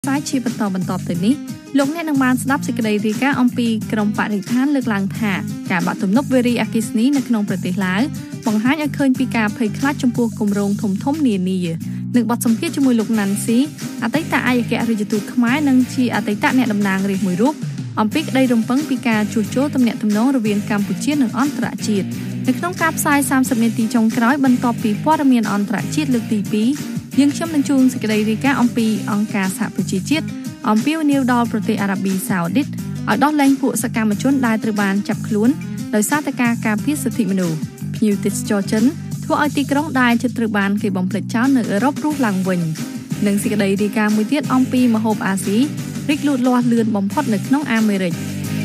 សាយជាបន្តទៅនេះលោកអ្នកនឹងបានស្ដាប់សេចក្តីរាយការណ៍អំពីក្រុមបរិស្ថានលើកឡើងថាការបាក់ទំនប់វារីអគ្គិសនីនៅក្នុងប្រទេសឡាវបង្ហាញឲ្យឃើញពីការភ័យខ្លាចចំពោះគម្រោងធំនានានឹងបទសម្ភាសន៍ជាមួយលោកណាន់ស៊ីអតីតឯកអគ្គរដ្ឋទូតខ្មែរនិងជាអតីតអ្នកតំណាងរាស្ត្រមួយរូបអំពីក្តីរំពឹងពីការជួសជុលទំនាក់ទំនងរវាងកម្ពុជានិងអន្តរជាតិនៅក្នុងការផ្សាយ30នាទីចុងក្រោយបន្ទាប់ពីព័ត៌មានអន្តរជាតិលើកទី2យើងខ្ញុំនឹងជូនសេចក្តីរាយការណ៍អំពីអង្គការសហប្រជាជាតិអំពាវនាវដល់ប្រទេសអារ៉ាប៊ីសាអូឌីតឲ្យដោះលែងពួកសកម្មជនដែលត្រូវបានចាប់ខ្លួនដោយសារតែការការពារសិទ្ធិមនុស្សភ្ញៀវទេសចរចិនធ្វើឲ្យទីក្រុងដែលជិតត្រូវបានគេបំផ្លិចចោលនៅអឺរ៉ុបរស់ឡើងវិញនិងសេចក្តីរាយការណ៍មួយទៀតអំពីម្ហូបអាស៊ីរីកលូតលាស់លឿនបំផុតនៅក្នុងអាមេរិក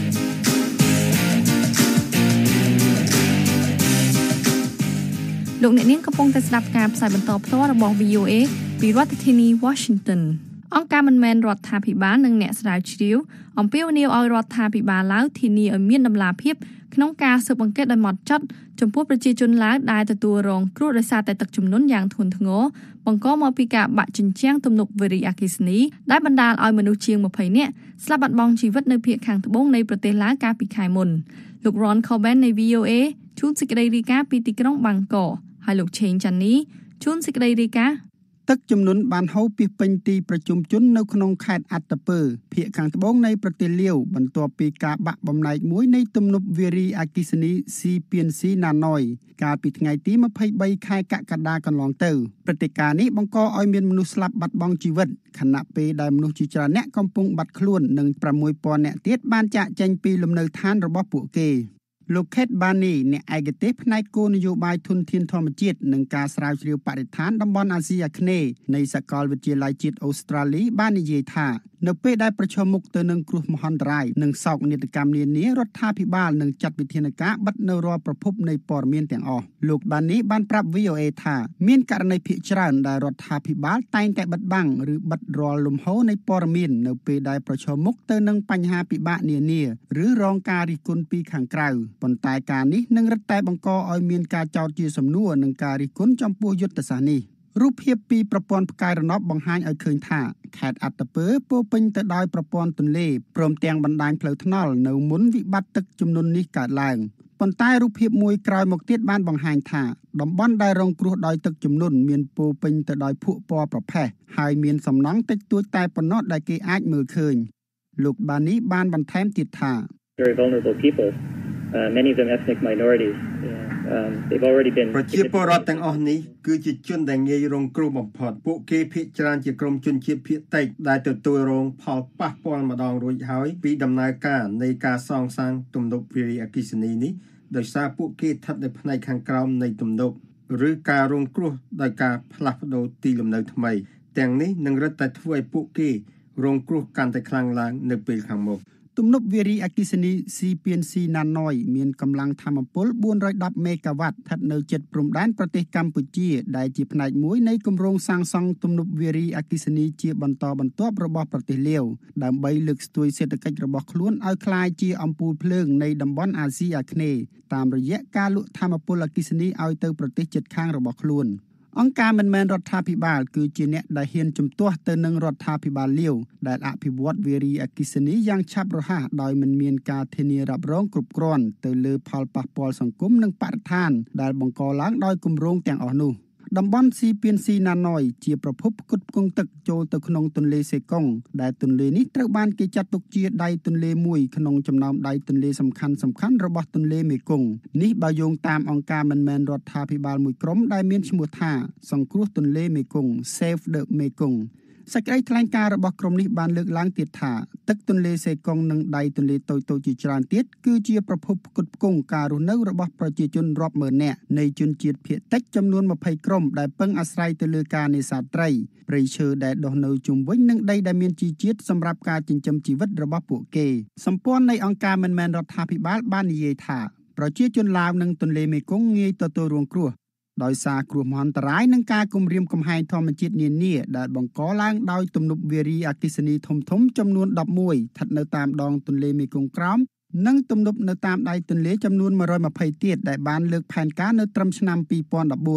លោកអ្នកនាងកំពុងតែស្ដាប់ការផ្សាយបន្តផ្ទាល់របស់ VOA ពីរដ្ឋធានី Washington អង្គការមិនមែនរដ្ឋាភិបាលនិងអ្នកស្រាវជ្រាវអំពាវនាវឲ្យរដ្ឋាភិបាលឡាវធានាឲ្យមានតម្លាភាពក្នុងការស៊ើបអង្កេតដោយហ្មត់ចត់ចំពោះប្រជាជនឡាវដែលទទួលរងគ្រោះដោយសារតែទឹកជំនន់យ៉ាងធ្ងន់ធ្ងរបង្កមកពីការបាក់ជញ្ជាំងទំនប់វារីអគ្គិសនីដែលបណ្ដាលឲ្យមនុស្សជាង20នាក់ស្លាប់បាត់បង់ជីវិតនៅភាគខាងត្បូងនៃប្រទេសឡាវកាលពីខែមុនលោក Ron Coben នៃ VOA ជួនសេចក្តីរាយការណ៍ពីទីក្រុងបាងកកហើយលោកឆេងចាន់នីជួនសេចក្តីរាយការណ៍ទឹកជំនន់បានហូរពីពេញទីប្រជុំជននៅក្នុងខេត្តអត្តពើភាគខាងត្បូងនៃប្រទេសលាវបន្ទាប់ពីការបាក់បំណែកមួយនៃទំនប់វារីអគ្គិសនីស៊ីពៀនស៊ីណាណយកាលពីថ្ងៃទី23ខែកក្កដាកន្លងទៅព្រឹត្តិការណ៍នេះបង្កឲ្យមានមនុស្សស្លាប់បាត់បង់ជីវិតខណៈពេលដែលមនុស្សជាច្រើនអ្នកកំពុងបាត់ខ្លួននិង6000នាក់ទៀតបានចាកចេញពីលំនៅឋានរបស់ពួកគេលោក Kate Barney អ្នកឯកទេសផ្នែកគោលនយោបាយធនធានធម្មជាតិនិងការស្រាវជ្រាវបរិស្ថានតំបន់អាស៊ីអាគ្នេយ៍នៃសាកលវិទ្យាល័យជាតិអូស្ត្រាលីបាននិយាយថានៅពេលដែលប្រឈមមុខទៅនឹងគ្រោះមហន្តរាយនិងសោកនាដកម្មនានារដ្ឋាភិបាលនឹងចាត់វិធានការបិទនៅរាល់ប្រភពនៃព័ត៌មានទាំងអស់លោក Barney បានប្រាប់ VOA ថាមានករណីភាគច្រើនដែលរដ្ឋាភិបាលតែងតែបិទបាំងឬបិទរាល់លំហូរនៃព័ត៌មាននៅពេលដែលប្រឈមមុខទៅនឹងបញ្ហាពិបាកនានាឬរងការរិះគន់ពីខាងក្រៅប៉ុន្តែការនេះនឹងរឹតតែបង្កឲ្យមានការចោទជាសំណួរនិងការរិះគន់ចំពោះយុទ្ធសាស្ត្រនេះរូបភាពពីប្រព័ន្ធផ្កាយរណបបង្ហាញឲ្យឃើញថាខេត្តអត្តពើពោពេញទៅដោយប្រព័ន្ធទន្លេព្រមទាំងបណ្ដាញផ្លូវថ្នល់នៅមុនវិបត្តិទឹកជំនន់នេះកើតឡើងប៉ុន្តែរូបភាពមួយក្រោយមកទៀតបានបង្ហាញថាតំបន់ដែលរងគ្រោះដោយទឹកជំនន់មានពោពេញទៅដោយភក់ពណ៌ប្រផេះហើយមានសំណង់តិចតួចតែប៉ុណ្ណោះដែលគេអាចមើលឃើញលោក បានីបានបន្ថែមទៀតថា Very vulnerable people many of them ethnic minorities they've already been ប្រជាពលរដ្ឋទាំងអស់នេះគឺជាជនដែលងាយរងគ្រោះបំផុតពួកគេភាគច្រើនជាក្រុមជនជាតិភាគតិចដែលទទួលរងផលប៉ះពាល់ម្ដងរួចហើយពីដំណើរការនៃការសាងទំនប់វារីអគ្គិសនីនេះដោយសារពួកគេស្ថិតនៅផ្នែកខាងក្រោមនៃទំនប់ឬការរងគ្រោះដោយការផ្លាស់ប្ដូរទីលំនៅថ្មីទាំងនេះនឹងរឹតតែធ្វើឲ្យពួកគេរងគ្រោះកាន់តែខ្លាំងឡើងនៅពេលខាងមុខទំនប់វារីអគ្គិសនីស៊ីពៀនស៊ីណាណយមានកម្លាំងថាមពល410មេហ្គាវ៉ាត់ស្ថិតនៅជិតព្រំដែនប្រទេសកម្ពុជាដែលជាផ្នែកមួយនៃគម្រោងសាងសង់ទំនប់វារីអគ្គិសនីជាបន្តបន្ទាប់របស់ប្រទេសលាវដើម្បីលើកស្ទួយសេដ្ឋកិច្ចរបស់ខ្លួនឲ្យក្លាយជាអំពូលភ្លើងនៃតំបន់អាស៊ីអាគ្នេយ៍តាមរយៈការលក់ថាមពលអគ្គិសនីឲ្យទៅប្រទេសជិតខាងរបស់ខ្លួនអង្គការមិនមែនរដ្ឋាភិបាលគឺជាអ្នកដែលហ៊ានជំទាស់ទៅនឹងរដ្ឋាភិបាលលាវដែលអភិវឌ្ឍវារីអគ្គិសនីយ៉ាងឆាប់រហ័សដោយមិនមានការធានារ៉ាប់រងគ្រប់គ្រាន់ទៅលើផលប៉ះពាល់សង្គមនិងបរិស្ថានដែលបង្កឡើងដោយគម្រោងទាំងអស់នោះតំបន់ស៊ីពៀនស៊ីណាណយជាប្រភពផ្គត់ផ្គង់ទឹកចូលទៅក្នុងទន្លេសេកុងដែលទន្លេនេះត្រូវបានគេចាត់ទុកជាដៃទន្លេមួយក្នុងចំណោមដៃទន្លេសំខាន់ៗរបស់ទន្លេមេគង្គនេះបើយោងតាមអង្គការមិនមែនរដ្ឋាភិបាលមួយក្រុមដែលមានឈ្មោះថាសង្គ្រោះទន្លេមេគង្គ Save the Mekongសេចក្តីថ្លែងការណ៍របស់ក្រុមនេះបានលើកឡើងទៀតថាទឹកទន្លេសេកុងនិងដៃទន្លេតូចៗជាច្រើនទៀតគឺជាប្រភពផ្គត់ផ្គង់ការរស់នៅរបស់ប្រជាជនរាប់ម៉ឺននាក់នៃជនជាតិភាគតិចចំនួន20ក្រុមដែលពឹងអាស្រ័យទៅលើការនេសាទត្រីព្រៃឈើដែលដុះនៅជុំវិញនិងដីដែលមានជីជាតិសម្រាប់ការចិញ្ចឹមជីវិតរបស់ពួកគេសម្ព័ន្ធនៃអង្គការមិនមែនរដ្ឋាភិបាលបាននិយាយថាប្រជាជនឡាវនិងទន្លេមេគង្គងាយទទួលរងគ្រោះដោយសារគ្រោះមហន្តរាយនិងការគំរាមកំហែងធម្មជាតិនានាដែលបង្កឡើងដោយទំនប់វារីអគ្គិសនីធំៗចំនួន11ស្ថិតនៅតាមដងទន្លេមេគង្គក្រោមនិងទំនប់នៅតាមដៃទន្លេចំនួន120ទៀតដែលបានលើកផែនការនៅត្រឹមឆ្នាំ2014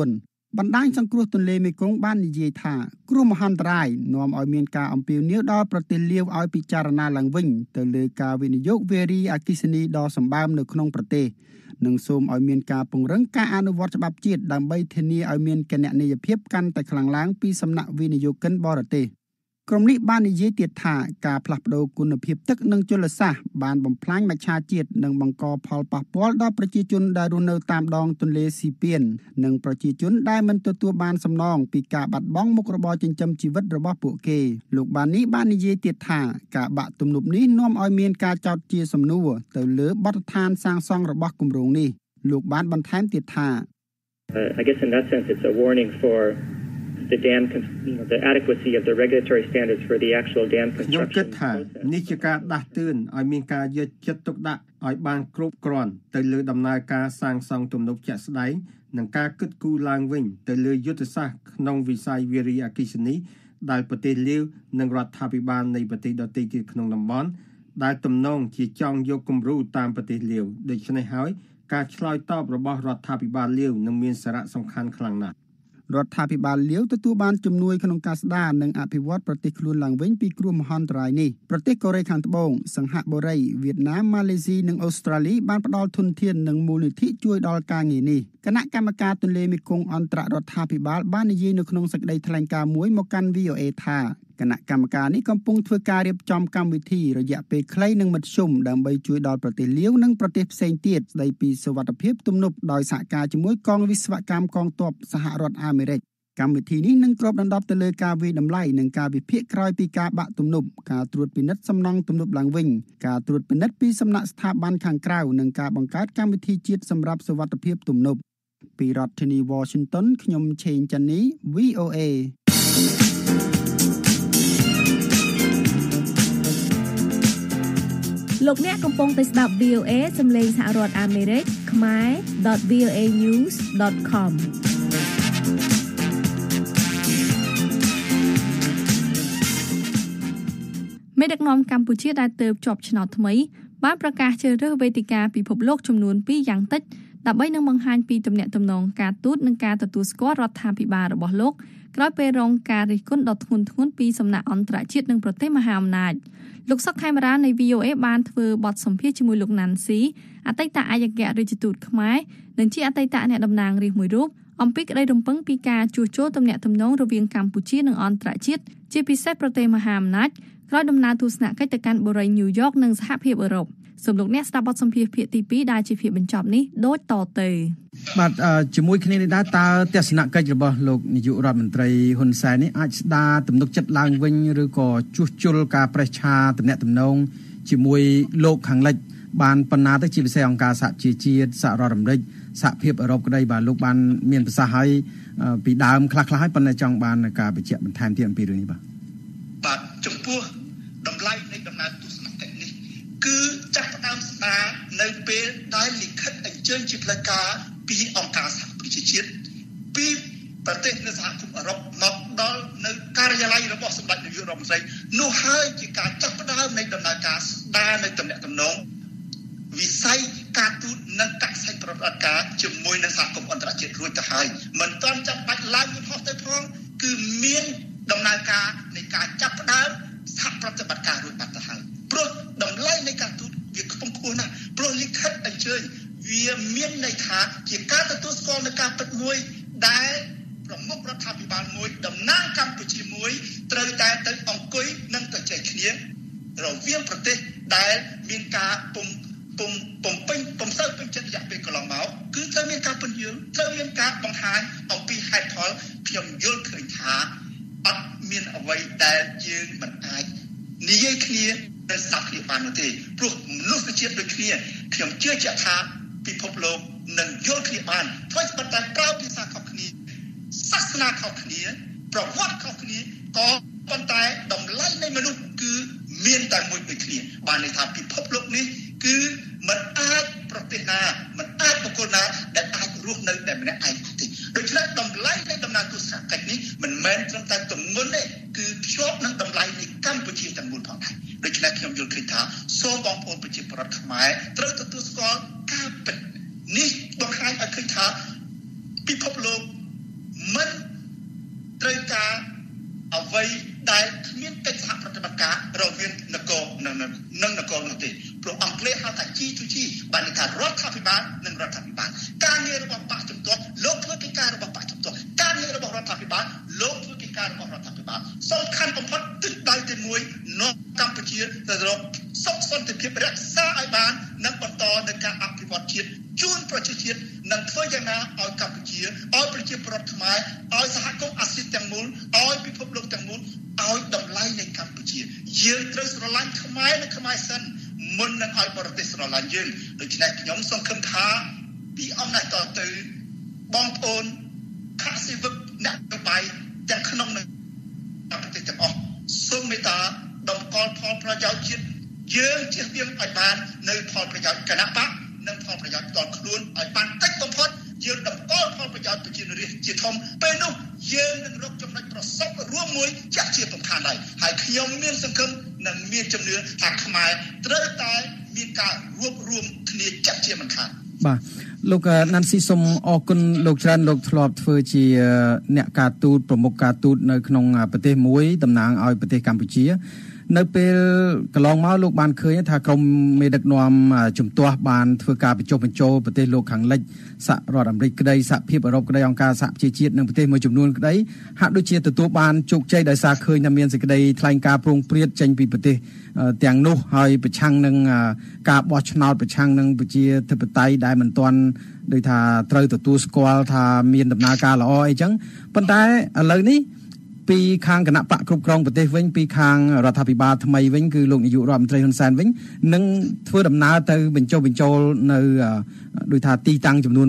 បណ្ដាញសង្គ្រោះទន្លេមេគង្គបាននិយាយថាគ្រោះមហន្តរាយនាំឲ្យមានការអំពាវនាវដល់ប្រទេសលាវឲ្យពិចារណាឡើងវិញទៅលើការវិនិយោគវារីអគ្គិសនីដ៏សម្បើមនៅក្នុងប្រទេសនិងសូមឲ្យមានការពង្រឹងការអនុវត្តច្បាប់ជាតិដើម្បីធានាឲ្យមានគណនេយ្យភាពកាន់តែខ្លាំងឡើងពីសំណាក់វិនិយោគិនបរទេសក្រុមនេះបាននិយាយទៀតថាការផ្លាស់ប្តូរគុណភាពទឹកនិងជលសាស្ត្របានបំផ្លាញមច្ឆជាតិនិងបង្កផលប៉ះពាល់ដល់ប្រជាជនដែលរស់នៅតាមដងទន្លេស៊ីពៀននិងប្រជាជនដែលមិនទទួលបានសំណងពីការបាត់បង់មុខរបរចិញ្ចឹមជីវិតរបស់ពួកគេលោកបាននិយាយទៀតថាការបាក់ទំនប់នេះនាំឲ្យមានការចោទជាសំណួរទៅលើបទដ្ឋានសាងសង់របស់គម្រោងនេះលោកបានបន្ថែមទៀតថា I guess in that sense it's a warning for the dam the adequacy of the regulatory standards for the actual dam construction ខ្ញុំគិតថានេះជាការដាស់តឿនឲ្យមានការយកចិត្តទុកដាក់ឲ្យបានគ្រប់គ្រាន់ទៅលើដំណើរការសាងសង់ទំនប់ជាក់ស្ដែងនិងការគិតគូរឡើងវិញទៅលើយុទ្ធសាស្ត្រក្នុងវិស័យវារីអគ្គិសនីដែលប្រទេសលាវនិងរដ្ឋាភិបាលនៃប្រទេសដទៃទៀតក្នុងតំបន់ដែលទំនងជាចង់យកគំរូតាមប្រទេសលាវដូច្នេះហើយការឆ្លើយតបរបស់រដ្ឋាភិបាលលាវនឹងមានសារៈសំខាន់ខ្លាំងណាស់រដ្ឋាភិបាលលាវទទួលបានជំនួយក្នុងការស្ដារនិងអភិវឌ្ឍប្រទេសខ្លួនឡើងវិញពីគ្រោះមហន្តរាយនេះប្រទេសកូរ៉េខាងត្បូងសិង្ហបុរីវៀតណាមម៉ាឡេស៊ីនិងអូស្ត្រាលីបានផ្ដល់ធនធាននិងមូលនិធិជួយដល់ការងារនេះគណៈកម្មការទន្លេមេគង្គអន្តររដ្ឋាភិបាលបាននិយាយនៅក្នុងសេចក្តីថ្លែងការណ៍មួយមកកាន់ VOA ថាគណៈកម្មការនេះកំពុងធ្វើការរៀបចំកម្មវិធីរយៈពេលខ្លីនិងមធ្យមដើម្បីជួយដល់ប្រទេសលាវនិងប្រទេសផ្សេងទៀតស្ដីពីសុវត្ថិភាពទំនប់ដោយសហការជាមួយកងវិស្វកម្មកងទ័ពសហរដ្ឋអាមេរិកកម្មវិធីនេះនឹងគ្របដណ្ដប់ទៅលើការវិយតម្លៃនិងការវិភាគក្រោយពីការបាក់ទំនប់ការត្រួតពិនិត្យសំណង់ទំនប់ឡើងវិញការត្រួតពិនិត្យពីសំណាក់ស្ថាប័នខាងក្រៅនិងការបង្កើតកម្មវិធីជាតិសម្រាប់សុវត្ថិភាពទំនប់ពីរដ្ឋធានី Washington ខ្ញុំឆេងចាន់នី VOA លោកអ្នកកំពុងតែស្ដាប់ VOA សំឡេងសហរដ្ឋអាមេរិកខ្មែរ .voanews.com មេដឹកនាំកម្ពុជាដែលទើបជាប់ឆ្នោតថ្មីបានប្រកាសជ្រើសរើសវេទិកាពិភពលោកចំនួន2យ៉ាងតិចដើម្បីនឹងបង្ហាញពីទំនាក់ទំនងការទូតនិងការទទួលស្គាល់រដ្ឋាភិបាលរបស់លោកក្រោយពេលរងការរិះគន់ដ៏ធ្ងន់ធ្ងរពីសំណាក់អន្តរជាតិនិងប្រទេសមហាអំណាចលោកសុកខេមរានៃ VOA បានធ្វើបទសម្ភាសន៍ជាមួយលោកណាន់ស៊ីអតីតឯកអគ្គរដ្ឋទូតខ្មែរនិងជាអតីតអ្នកតំណាងរាស្ត្រមួយរូបអំពីក្តីរំពឹងពីការជួសជុលទំនាក់ទំនងរវាងកម្ពុជានិងអន្តរជាតិជាពិសេសប្រទេសមហាអំណាចក្រោយដំណើរទស្សនកិច្ចទៅកាន់បុរីញូវយ៉កនិងសហភាពអឺរ៉ុបសូមលោកអ្នកស្ដាប់បទសម្ភាសន៍ភាគទី2ដែលជាភាគបញ្ចប់នេះដូចតទៅបាទជាមួយគ្នានេះដែរតើទស្សនកិច្ចរបស់លោកនាយករដ្ឋមន្ត្រីហ៊ុនសែននេះអាចស្ដារទំនុកចិត្តឡើងវិញឬក៏ជួសជុលការប្រេះឆាទំនាក់ទំនងជាមួយលោកខាងលិចបានប៉ុណ្ណាទៅជាពិសេសអង្គការសហជីវជាតិសហរដ្ឋអាមេរិកសហភាពអឺរ៉ុបក្តីបាទលោកបានមានប្រសាសន៍ឲ្យពីដើមខ្លះៗហើយប៉ុន្តែចង់បានការបញ្ជាក់បន្ថែមទៀតអំពីរឿងនេះបាទចំពោះតម្លៃនៃដំណើរទស្សនកិច្ចនេះគឺចាប់ផ្ដើមស្ដារនៅពេលដែលលិខិតអញ្ជើញជាផ្លូវការពីអង្គការសហប្រជាជាតិពីប្រទេសនៅសហគមន៍អឺរ៉ុបមកដល់នៅការិយាល័យរបស់សម្ដេចនាយករដ្ឋមន្ត្រីនោះហើយជាការចាប់ផ្ដើមនៃដំណើរការស្ដារនៅទំនាក់ទំនងវិស័យការទូតនិងកសិកម្មប្រតិបត្តិការជាមួយនឹងសហគមន៍អន្តរជាតិរួចទៅហើយមិនទាន់ចាំបាច់ឡើងយន្តហោះទៅផងគឺមានដំណើរការនៃការចាប់ផ្ដើមសហប្រតិបត្តិការរួចបាត់ទៅហើយព្រោះតម្លៃនៃការទូតវាខ្ពង់ខ្ពស់ណាស់ព្រោះលិខិតអញ្ជើញវាមានន័យថាជាការទទួលស្គាល់នៃការពិតមួយដែលប្រមុខរដ្ឋាភិបាលមួយតំណាងកម្ពុជាមួយត្រូវតែទៅអង្គុយនិងទៅចែកគ្នារវាងប្រទេសដែលមានការពំសូវពេញចិត្តរយៈពេលកន្លងមកគឺត្រូវមានការពន្យល់ត្រូវមានការបង្ហាញអំពីហេតុផលខ្ញុំយល់ឃើញថាអត់មានអ្វីដែលយើងមិនអាចនិយាយគ្នាទៅស្ដាប់គ្នាបាននោះទេព្រោះមនុស្សជាតិដូចគ្នាខ្ញុំជឿជាក់ថាពិភពលោកនឹងយល់គ្នាបានព្រោះប៉ុន្តែប្រើភាសាខុសគ្នាសាសនាខុសគ្នាប្រវត្តិខុសគ្នាក៏ប៉ុន្តែតម្លៃនៃមនុស្សគឺមានតែមួយដូចគ្នាបានន័យថាពិភពលោកនេះគឺមិនអាចប្រទេសណាមិនអាចបុគ្គលណាដែលអាចរស់នៅតែម្នាក់ឯងទេដូច្នេះតម្លៃនៃដំណើរទស្សនកិច្ចនេះមិនមែនត្រឹមតែទម្ងន់ទេគឺភ្ជាប់នឹងតម្លៃនៃកម្ពុជាទាំងមូលផងដែរដូច្នេះខ្ញុំយល់ឃើញថាសូមបងប្អូនប្រជាពលរដ្ឋខ្មែរត្រូវទទួលស្គាល់ការពិតនេះបង្ហាញឲ្យឃើញថាពិភពលោកមិនត្រូវការអ្វីដែលគ្មានកិច្ចសហប្រតិបត្តិការរវាងនគរនិងនគរនោះទេព្រោះអង់គ្លេសហៅថា G2G បានន័យថារដ្ឋាភិបាលនិងរដ្ឋាភិបាលការងាររបស់បកជំទាស់លោកធ្វើកិច្ចការរបស់បកជំទាស់ការងាររបស់រដ្ឋាភិបាលលោកធ្វើកិច្ចការរបស់រដ្ឋាភិបាលសំខាន់បំផុតទិសដៅទី1នាំកម្ពុជាទៅរកសុខសន្តិភាពរក្សាឲ្យបាននិងបន្តនៅការអភិវឌ្ឍជាតិជូនប្រជាជាតិនិងធ្វើយ៉ាងណាឲ្យកម្ពុជាឲ្យប្រជាពលរដ្ឋខ្មែរឲ្យសហគមន៍អាស៊ីទាំងមូលឲ្យពិភពលោកទាំងមូលឲ្យតម្លៃនៃកម្ពុជាយើងត្រូវស្រឡាញ់ខ្មែរនិងខ្មែរសិនមុននឹងឲ្យបរទេសស្រឡាញ់យើងដូច្នេះខ្ញុំសង្ឃឹមថាពីអំណាចតទៅបងប្អូនខាស៊ីវិកអ្នកនយោបាយទាំងក្នុងនិងប្រទេសទាំងអស់សូមមេត្តាតម្កល់ផលប្រយោជន៍ជាតិយើងជៀសវាងឲ្យបាននៅផលប្រយោជន៍គណៈបកនិងផលប្រយោជន៍ផ្ទាល់ខ្លួនឲ្យបានតិចបំផុតយើងតម្កល់ផលប្រយោជន៍ប្រជារាស្ត្រជាធំពេលនោះយើងនឹងរកចំណុចប្រសពរួមមួយចាក់ជាសំខាន់ដែរហើយខ្ញុំមានសង្ឃឹមនិងមានជំនឿថាខ្មែរត្រូវតែមានការរួបរวมគ្នាចាក់ជាមិនខានបាទលោកណាន់ស៊ីសូមអរគុណលោកច្រើនលោកធ្លាប់ធ្វើជាអ្នកការទូតប្រមុខការទូតនៅក្នុងប្រទេសមួយតំណាងឲ្យប្រទេសកម្ពុជានៅពេលកន្លងមកលោកបានឃើញថាក្រមមេដឹកនាំជំទាស់បានធ្វើការបញ្ចុះបញ្ចូលប្រទេសលោកខាងលិចសហរដ្ឋអាមេរិកក្តីសហភាពអឺរ៉ុបក្តីអង្គការសហប្រជាជាតិនិងប្រទេសមួយចំនួនក្តីហាក់ដូចជាទទួលបានជោគជ័យដោយសារឃើញថាមានសេចក្តីថ្លែងការណ៍ប្រងព្រាតចេញពីប្រទេសទាំងនោះហើយប្រឆាំងនឹងការបោះឆ្នោតប្រឆាំងនឹងប្រជាធិបតេយ្យដែលមិនទាន់ដូចថាត្រូវទទួលស្គាល់ថាមានដំណើរការល្អអីចឹងប៉ុន្តែឥឡូវនេះពីខាងគណៈបកគ្រប់គ្រងប្រទេសវិញពីខាងរដ្ឋាភិបាលថ្មីវិញគឺលោកនាយករដ្ឋមន្ត្រីហ៊ុនសែនវិញនឹងធ្វើដំណើរទៅបញ្ចុះបញ្ចូលនៅដូចថាទីតាំងចំនួន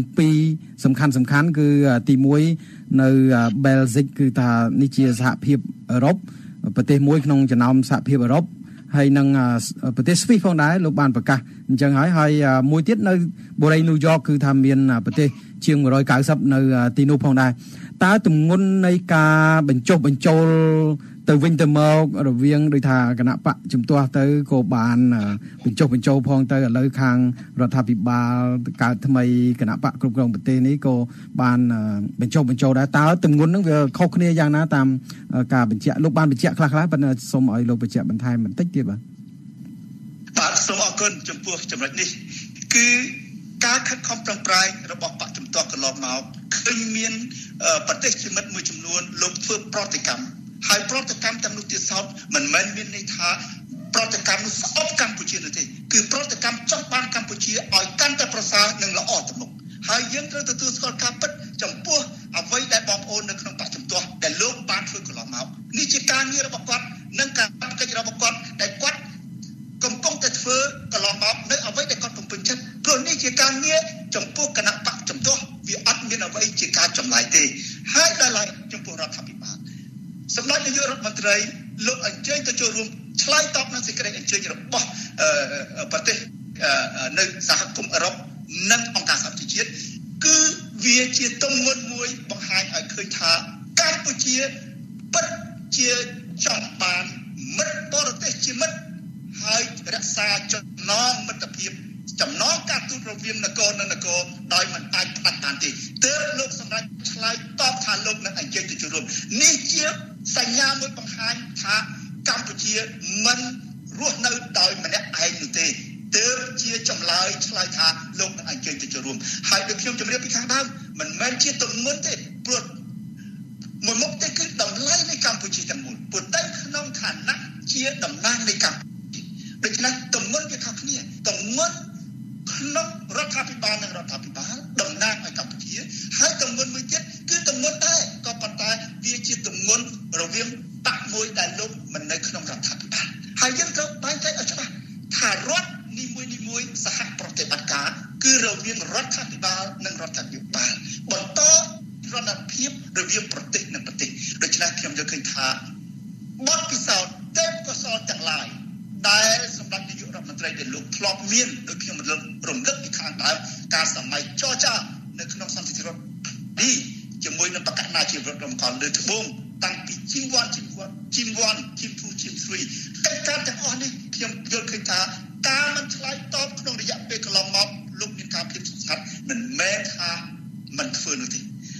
2សំខាន់គឺទី1នៅ Belgium គឺថានេះជាសហភាពអឺរ៉ុបប្រទេសមួយក្នុងចំណោមសហភាពអឺរ៉ុបហើយនឹងប្រទេសស្វីសផងដែរលោកបានប្រកាសអញ្ចឹងហើយមួយទៀតនៅបូរីញូវយ៉កគឺថាមានប្រទេសជាង190នៅទីនោះផងដែរតើទម្ងន់នៃការបញ្ចុះបញ្ចូលទៅវិញទៅមករវាងដូចថាគណៈបកជំទាស់ទៅក៏បានបញ្ចុះបញ្ចូលផងទៅឥឡូវខាងរដ្ឋាភិបាលកើតថ្មីគណៈបកគ្រប់គ្រងប្រទេសនេះក៏បានបញ្ចុះបញ្ចូលដែរតើទម្ងន់ហ្នឹងវាខុសគ្នាយ៉ាងណាតាមការបញ្ជាក់លោកបានបញ្ជាក់ខ្លះៗប៉ុន្តែសូមឲ្យលោកបញ្ជាក់បន្ថែមបន្តិចទៀតបាទសូមអរគុណចំពោះចំណុចនេះគឺការខិតខំប្រឹងប្រែងរបស់បកជំទាស់កន្លងមកឃើញមានប្រទេសជាមិត្តមួយចំនួនលោកធ្វើប្រតិកម្មហើយប្រតិកម្មទាំងនោះទៀតសោតមិនមែនមានន័យថាប្រតិកម្មនោះស្អប់កម្ពុជានោះទេគឺប្រតិកម្មចង់បានកម្ពុជាឲ្យកាន់តែប្រសើរនិងល្អទៅមុខហើយយើងត្រូវទទួលស្គាល់ការពិតចំពោះអ្វីដែលបងប្អូននៅក្នុងបកជំទាស់ដែលលោកបានធ្វើកន្លងមកនេះជាការងាររបស់គាត់និងការកិច្ចរបស់គាត់ដែលគាត់កំពុងតែធ្វើកន្លងមកនៅអ្វីដែលគាត់ពំពេញចិត្តព្រោះនេះជាការងារចំពោះគណៈបកជំទាស់វាអត់មានអ្វីជាការចម្លែកទេហើយដល់ហើយចំពោះរដ្ឋាភិបាលសម្ដេចនាយករដ្ឋមន្ត្រីលោកអញ្ជើញទៅចូលរួមឆ្លើយតបនឹងសេចក្តីអញ្ជើញរបស់ប្រទេសនៅសហគមន៍អឺរ៉ុបនិងអង្គការសហប្រជាជាតិគឺវាជាទម្ងន់មួយបង្ហាញឲ្យឃើញថាកម្ពុជាពិតជាចង់បានមិត្តបរទេសជាមិត្តហើយរក្សាចំណងមិត្តភាពចំណងការទូតរវាងនគរនិងនគរដោយមិនអាចផ្ដាច់បានទេទើបលោកសម្ដេចឆ្លើយតបថាលោកនឹងអញ្ជើញទៅចូលរួមនេះជាសញ្ញាមួយបង្ហាញថាកម្ពុជាមិនរស់នៅដោយម្នាក់ឯងនោះទេទើបជាចម្លើយឆ្លើយថាលោកនឹងអញ្ជើញទៅចូលរួមហើយដូចខ្ញុំជម្រាបពីខាងដើមមិនមែនជាទម្ងន់ទេព្រោះមួយមុខទេគឺតម្លៃនៃកម្ពុជាទាំងមូលព្រោះតែក្នុងឋានៈជាតំណាងនៃកម្ពុជាដូច្នេះទម្ងន់វាខុសគ្នាទម្ងន់ក្នុងរដ្ឋាភិបាលនិងរដ្ឋាភិបាលតំណាងឲ្យកម្ពុជាហើយទម្ងន់មួយទៀតគឺទម្ងន់ដែរក៏ប៉ុន្តែវាជាទម្ងន់រវាងបកមួយដែលលោកមិននៅក្នុងរដ្ឋាភិបាលហើយយើងត្រូវបែងចែកឲ្យច្បាស់ថារដ្ឋនីមួយសហប្រតិបត្តិការគឺរវាងរដ្ឋាភិបាលនិងរដ្ឋាភិបាលបន្តរណភាពរវាងប្រទេសនិងប្រទេសដូច្នេះខ្ញុំយល់ឃើញថាបទពិសោធន៍ទេពកោសល្យទាំងឡាយដែលសម្ដេចនាយករដ្ឋមន្ត្រីដែលលោកធ្លាប់មានដោយខ្ញុំរំលឹកពីខាងដើមការសម័យចរចានៅក្នុងសន្តិរដ្ឋនេះជាមួយនឹងបកណាជីវរដ្ឋរំកលលើត្បូងតាំងពីជីម1 ជីម 2 ជីម 3កិច្ចការទាំងអស់នេះខ្ញុំយល់ឃើញថាការមិនឆ្លើយតបក្នុងរយៈពេលកន្លងមកលោកមានការភាពស្ងាត់មិនមែនថាមិនធ្វើនោះទេហើយ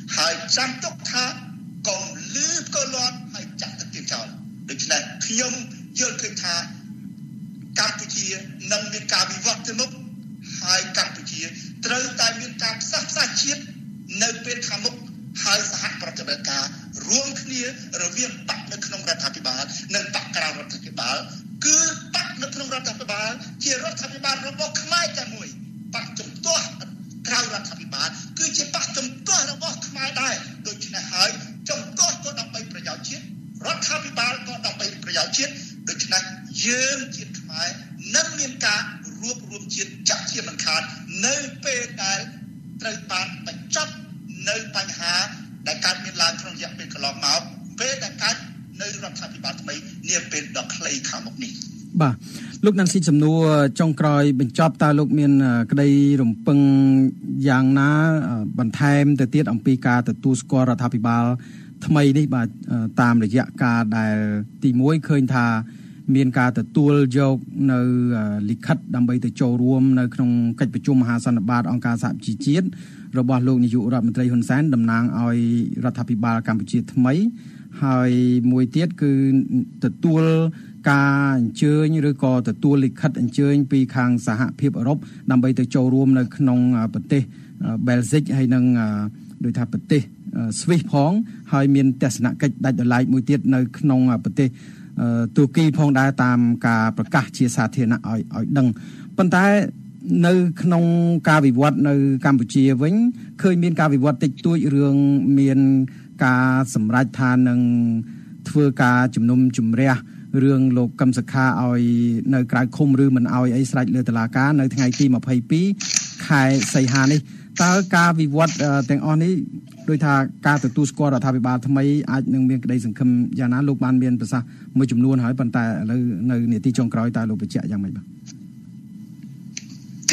ចាំទុកថាកុំលឺក៏លាត់ហើយចាក់ទៅទៀតចោលដូច្នេះខ្ញុំយល់ឃើញថាកម្ពុជានឹងមានការវិវត្តទៅមុខហើយកម្ពុជាត្រូវតែមានការផ្សះផ្សាជាតិនៅពេលខាងមុខហើយសហប្រតិបត្តិការរួមគ្នារវាងបកនៅក្នុងរដ្ឋាភិបាលនិងបកក្រៅរដ្ឋាភិបាលគឺបកនៅក្នុងរដ្ឋាភិបាលជារដ្ឋាភិបាលរបស់ខ្មែរតែមួយបកជំទាស់ក្រៅរដ្ឋាភិបាលគឺជាបកជំទាស់របស់ខ្មែរដែរដូច្នេះហើយជំទាស់ក៏ដើម្បីប្រយោជន៍ជាតិរដ្ឋាភិបាលក៏ដើម្បីប្រយោជន៍ជាតិដូច្នេះយើងជាតិខ្មែរនឹងមានការរួបរวมជាតិចាក់ជាមិនខាតនៅពេលដែលត្រូវបានបញ្ចប់នៅបញ្ហាដែលកើតមានឡើងក្នុងរយៈពេលកន្លងមកពេលដែលកើតនៅរដ្ឋាភិបាលថ្មីនាពេលដ៏ខ្លីខាងមុខនេះបាទលោកណាន់ស៊ីសំណួរចុងក្រោយបញ្ចប់តើលោកមានក្តីរំពឹងយ៉ាងណាបន្ថែមទៅទៀតអំពីការទទួលស្គាល់រដ្ឋាភិបាលថ្មីនេះបាទតាមរយៈការដែលទី1ឃើញថាមានការទទួលយកនៅលិខិតដើម្បីទៅចូលរួមនៅក្នុងកិច្ចប្រជុំមហាសន្និបាតអង្គការសហប្រជាជាតិរបស់លោកនាយករដ្ឋមន្ត្រីហ៊ុនសែនតំណាងឲ្យរដ្ឋាភិបាលកម្ពុជាថ្មីហើយមួយទៀតគឺទទួលការអញ្ជើញឬក៏ទទួលលិខិតអញ្ជើញពីខាងសហភាពអឺរ៉ុបដើម្បីទៅចូលរួមនៅក្នុងប្រទេសបែលហ្សិកហើយនិងដោយថាប្រទេសស្វីសផងហើយមានទស្សនកិច្ចដាច់ដោយឡែកមួយទៀតនៅក្នុងប្រទេសទូគីផងដែរតាមការប្រកាសជាសាធារណៈឲ្យដឹងប៉ុន្តែនៅក្នុងការវិវត្តនៅកម្ពុជាវិញឃើញមានការវិវត្តតិចតួចរឿងមានការសម្រេចថានឹងធ្វើការជំនុំជម្រះរឿងលោកកឹមសុខាឲ្យនៅក្រៅឃុំឬមិនឲ្យអីស្រេចលើតុលាការនៅថ្ងៃទី22ខែសីហានេះតើការវិវត្តទាំងអស់នេះដោយថាការទទួលស្គាល់រដ្ឋាភិបាលថ្មីអាចនឹងមានក្តីសង្ឃឹមយ៉ាងណាលោកបានមានប្រសាសន៍មួយចំនួនហើយប៉ុន្តែឥឡូវនៅនាទីចុងក្រោយតើលោកបញ្ជាក់យ៉ាងម៉េចបាទទី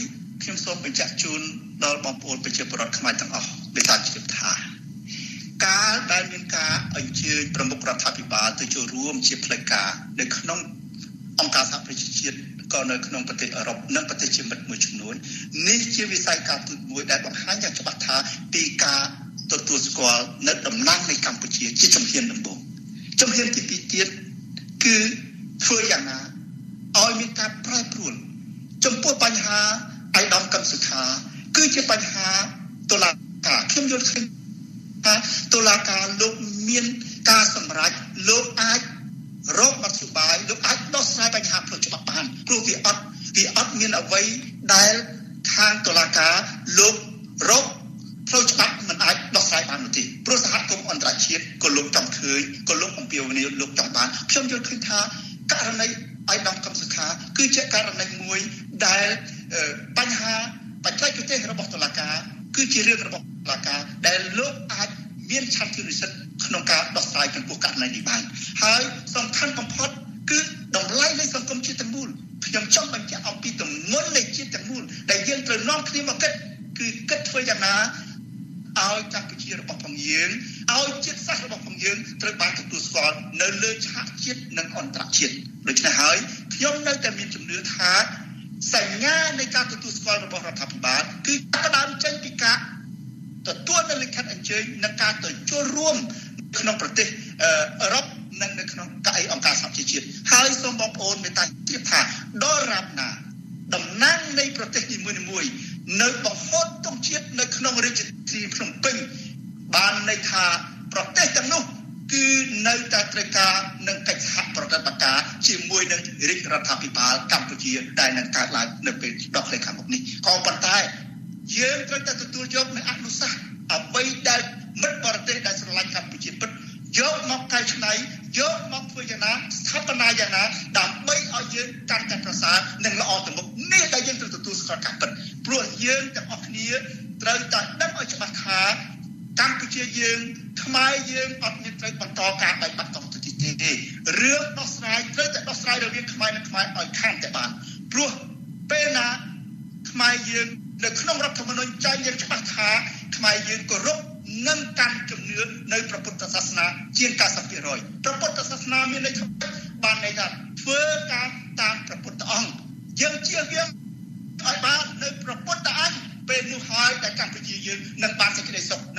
1ខ្ញុំសូមបញ្ជាក់ជូនដល់បងប្អូនប្រជាពលរដ្ឋខ្មែរទាំងអស់ដោយសារជ្រាបថាការដែលមានការអញ្ជើញប្រមុខរដ្ឋាភិបាលទៅចូលរួមជាផ្លូវការនៅក្នុងអង្គការសហប្រជាជាតិក៏នៅក្នុងប្រទេសអឺរ៉ុបនិងប្រទេសជាមិត្តមួយចំនួននេះជាវិស័យការទូតមួយដែលបង្ហាញយ៉ាងច្បាស់ថាពីការទទួលស្គាល់នៅតំណែងនៃកម្ពុជាជាជំហានដំបូងជំហានទី2ទៀតគឺធ្វើយ៉ាងណាឲ្យមានការប្រែប្រួលចំពោះបញ្ហាអាយដាមកឹមសុខាគឺជាបញ្ហាតុលាការខ្ញុំយល់ឃើញថាតុលាការលោកមានការសម្រេចលោកអាចរកមធ្យោបាយលោកអាចដោះស្រាយបញ្ហាផ្លូវច្បាប់បានព្រោះវាអត់មានអ្វីដែលខាងតុលាការលោករកផ្លូវច្បាប់មិនអាចដោះស្រាយបាននោះទេព្រោះសហគមន៍អន្តរជាតិក៏លោកចង់ឃើញក៏លោកអំពាវនាវលោកចង់បានខ្ញុំយល់ឃើញថាករណីអាយដាមកឹមសុខាគឺជាករណីមួយដែលបញ្ហាបច្ចេកទេសរបស់តុលាការគឺជារឿងរបស់តុលាការដែលលោកអាចមានឆន្ទៈនិស្សិតក្នុងការដោះស្រាយចំពោះករណីនេះបានហើយសំខាន់បំផុតគឺតម្លៃនៃសង្គមជាតិទាំងមូលខ្ញុំចង់បញ្ជាក់អំពីទម្ងន់នៃជាតិទាំងមូលដែលយើងត្រូវនាំគ្នាមកគិតគឺគិតធ្វើយ៉ាងណាឲ្យកម្ពុជារបស់ផងយើងឲ្យជាតិសាសន៍របស់ផងយើងត្រូវបានទទួលស្គាល់នៅលើឆាកជាតិនិងអន្តរជាតិដូច្នេះហើយខ្ញុំនៅតែមានជំនឿថាសញ្ញានៃការទទួលស្គាល់របស់រដ្ឋាភិបាលគឺផ្ដើមចេញពីការទទួលនៅលិខិតអញ្ជើញនិងការទៅចូលរួមក្នុងប្រទេសអឺរ៉ុបនិងនៅក្នុងកៅអីអង្គការសហប្រជាជាតិហើយសូមបងប្អូនមេត្តាជ្រាបថាដល់រាបណាតំណាងនៃប្រទេសនីមួយៗនៅបង្ហូតទង់ជាតិនៅក្នុងរាជធានីភ្នំពេញបានន័យថាប្រទេសទាំងនោះគឺនៅតែត្រូវការនឹងកិច្ចសហប្រតិបត្តិការជាមួយនឹងរាជរដ្ឋាភិបាលកម្ពុជាដែលនឹងកើតឡើងនៅពេលដ៏ខ្លីខាងមុខនេះក៏ប៉ុន្តែយើងត្រូវតែទទួលយកនូវអនុសាសន៍អ្វីដែលមិត្តបរទេសដែលស្រឡាញ់កម្ពុជាពិតយកមកកែច្នៃយកមកធ្វើយ៉ាងណាស្ថាបនាយ៉ាងណាដើម្បីឲ្យយើងកាន់តែប្រសើរនិងល្អទៅមុខនេះដែលយើងត្រូវទទួលស្គាល់ការពិតព្រោះយើងទាំងអស់គ្នាត្រូវតែដឹងឲ្យច្បាស់ថាកម្ពុជាយើងខ្មែរយើងអត់មានត្រូវបន្តការបែកបាក់តទៅទៀតទេរឿងដោះស្រាយត្រូវតែដោះស្រាយរវាងខ្មែរនិងខ្មែរឲ្យខានតែបានព្រោះពេលណាខ្មែរយើងនៅក្នុងរដ្ឋធម្មនុញ្ញចែងយ៉ាងច្បាស់ថាខ្មែរយើងគោរពនិងកាន់ជំនឿនៅព្រះពុទ្ធសាសនាជាង 90% ព្រះពុទ្ធសាសនាមានន័យថាបានន័យថាធ្វើការតាមព្រះពុទ្ធអង្គយើងជៀសវាងឲ្យបាននៅព្រះពុទ្ធអង្គពេលនោះហើយដែលកម្ពុជាយើងនឹងបានសេចក្តីសុខនឹងបាន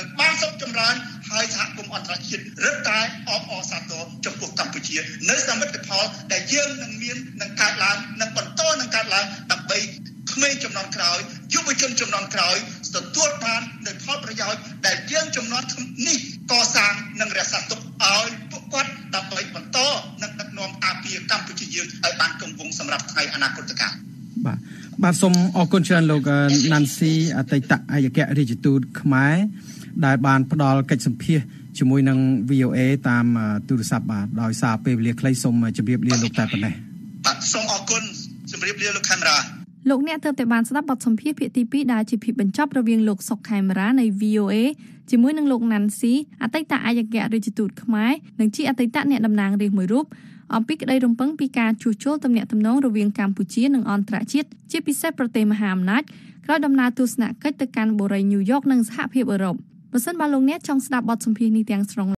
សុខចម្រើនហើយសហគមន៍អន្តរជាតិរឹតតែអបអរសាទរចំពោះកម្ពុជានៅសមិទ្ធផលដែលយើងនឹងមាននឹងកើតឡើងនឹងបន្តនឹងកើតឡើងដើម្បីក្មេងជំនាន់ក្រោយយុវជនជំនាន់ក្រោយទទួលបាននូវផលប្រយោជន៍ដែលយើងជំនាន់នេះកសាងនិងរក្សាទុកឲ្យពួកគាត់ដើម្បីបន្តនឹងដឹកនាំអាពាហ៍កម្ពុជាយើងឲ្យបានគង់វង្សសម្រាប់ថ្ងៃអនាគតកាលបាទសូមអរគុណច្រើនលោក Nancy អតីតឯកអគ្គរដ្ឋទូតខ្មែរដែលបានផ្ដល់កិច្ចសម្ភាសន៍ជាមួយនឹង VOA តាមទូរស័ព្ទបាទដោយសារពេលវេលាខ្លីសូមជម្រាបលាលោកតែប៉ុណ្ណេះបាទសូមអរគុណជម្រាបលាលោកខេមរាលោកអ្នកទើបតែបានស្ដាប់បទសម្ភាសន៍ភាគទី2ដែលជាភាពបញ្ចប់រវាងលោកសុកខេមរានៃ VOA ជាមួយនឹងលោក Nancy អតីតឯកអគ្គរដ្ឋទូតខ្មែរនិងជាអតីតអ្នកតំណាងរាស្ត្រមួយរូបអំពីក្តីរំពឹងពីការជួសជុលទំនាក់ទំនងរវាងកម្ពុជានិងអន្តរជាតិជាពិសេសប្រទេសមហាអំណាចក្រោយដំណើរទស្សនកិច្ចទៅកាន់បូរីញូវយ៉កនិងសហភាពអឺរ៉ុបបើសិនបើលោកអ្នកចង់ស្ដាប់បទសម្ភាសន៍នេះទាំងស្រុង